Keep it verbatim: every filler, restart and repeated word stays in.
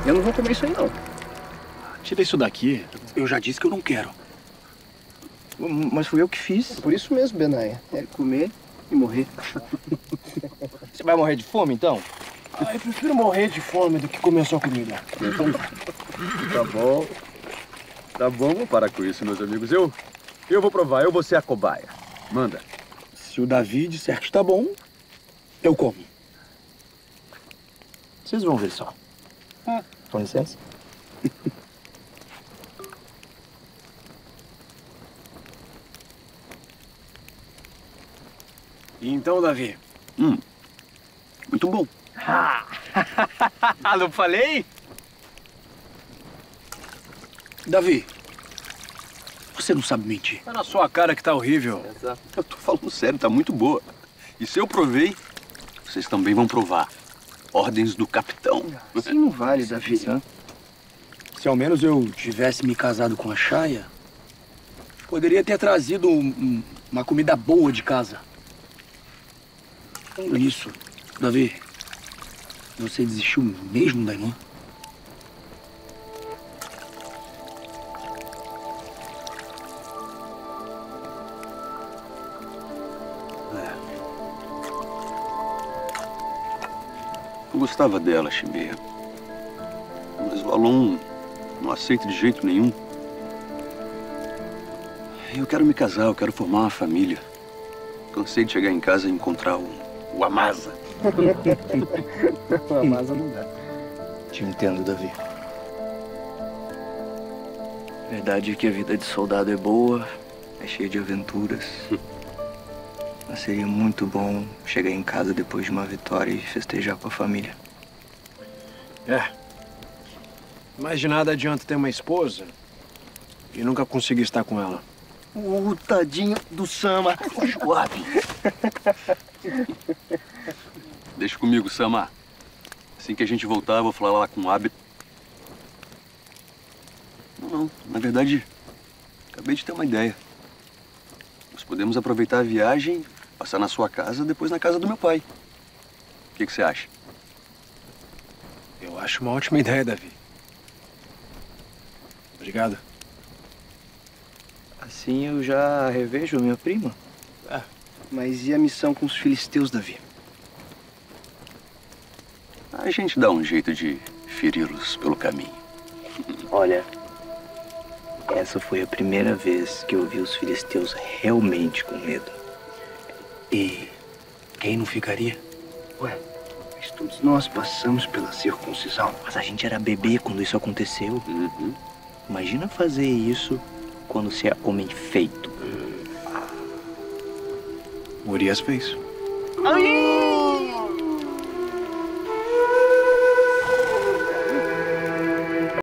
Eu não vou comer isso aí, não. Tira isso daqui. Eu já disse que eu não quero. Mas fui eu que fiz. Por isso mesmo, Benaia. É comer e morrer. Você vai morrer de fome, então? Ah, eu prefiro morrer de fome do que comer só comida. Tá bom. Tá bom, vamos parar com isso, meus amigos. Eu, eu vou provar, eu vou ser a cobaia. Manda. Se o Davi disser que está bom, eu como. Vocês vão ver só. Ah. Com licença. E então, Davi? Hum, muito bom. Ah, não falei? Davi, você não sabe mentir. Tá na sua cara que tá horrível. Exato. Eu tô falando sério, tá muito boa. E se eu provei, vocês também vão provar. Ordens do capitão. Assim não vale, Davi. Né? Se ao menos eu tivesse me casado com a Chaia, poderia ter trazido um, um, uma comida boa de casa. Falando nisso, Davi, você desistiu mesmo da irmã? Eu gostava dela, Chimeia. Mas o Alon não aceita de jeito nenhum. Eu quero me casar, eu quero formar uma família. Cansei de chegar em casa e encontrar o, o Amasa. O Amasa não dá. Te entendo, Davi. Verdade é que a vida de soldado é boa, é cheia de aventuras. Mas seria muito bom chegar em casa depois de uma vitória e festejar com a família. É. Mais de nada adianta ter uma esposa e nunca conseguir estar com ela. O uh, tadinho do Sama, o Schwab. Deixa comigo, Sama. Assim que a gente voltar, eu vou falar lá com o Abby. Não, não. Na verdade, acabei de ter uma ideia. Nós podemos aproveitar a viagem, passar na sua casa, depois na casa do meu pai. O que que você acha? Eu acho uma ótima ideia, Davi. Obrigado. Assim eu já revejo minha prima. Ah, mas e a missão com os filisteus, Davi? A gente dá um jeito de feri-los pelo caminho. Olha, essa foi a primeira vez que eu vi os filisteus realmente com medo. E quem não ficaria? Ué, mas todos nós passamos pela circuncisão. Mas a gente era bebê quando isso aconteceu. Uhum. Imagina fazer isso quando você é homem feito. Urias fez. Ai!